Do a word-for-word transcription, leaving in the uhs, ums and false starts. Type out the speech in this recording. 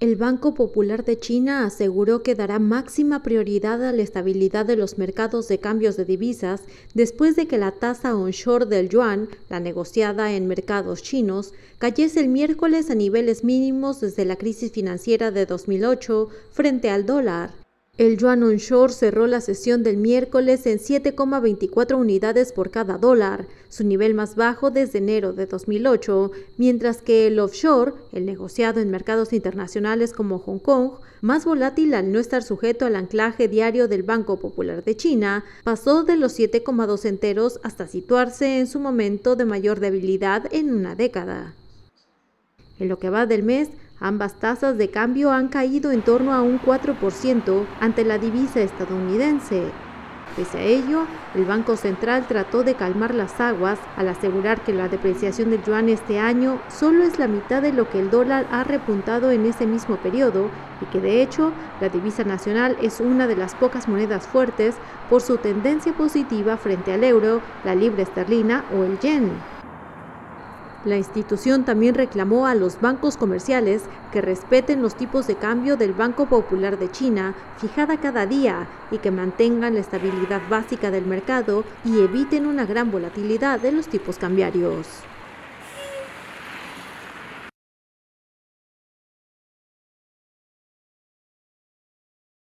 El Banco Popular de China aseguró que dará máxima prioridad a la estabilidad de los mercados de cambios de divisas después de que la tasa onshore del yuan, la negociada en mercados chinos, cayese el miércoles a niveles mínimos desde la crisis financiera de dos mil ocho frente al dólar. El yuan onshore cerró la sesión del miércoles en siete coma veinticuatro unidades por cada dólar, su nivel más bajo desde enero de dos mil ocho, mientras que el offshore, el negociado en mercados internacionales como Hong Kong, más volátil al no estar sujeto al anclaje diario del Banco Popular de China, pasó de los siete coma dos enteros hasta situarse en su momento de mayor debilidad en una década. En lo que va del mes, ambas tasas de cambio han caído en torno a un cuatro por ciento ante la divisa estadounidense. Pese a ello, el Banco Central trató de calmar las aguas al asegurar que la depreciación del yuan este año solo es la mitad de lo que el dólar ha repuntado en ese mismo periodo y que de hecho la divisa nacional es una de las pocas monedas fuertes por su tendencia positiva frente al euro, la libra esterlina o el yen. La institución también reclamó a los bancos comerciales que respeten los tipos de cambio del Banco Popular de China, fijada cada día, y que mantengan la estabilidad básica del mercado y eviten una gran volatilidad de los tipos cambiarios.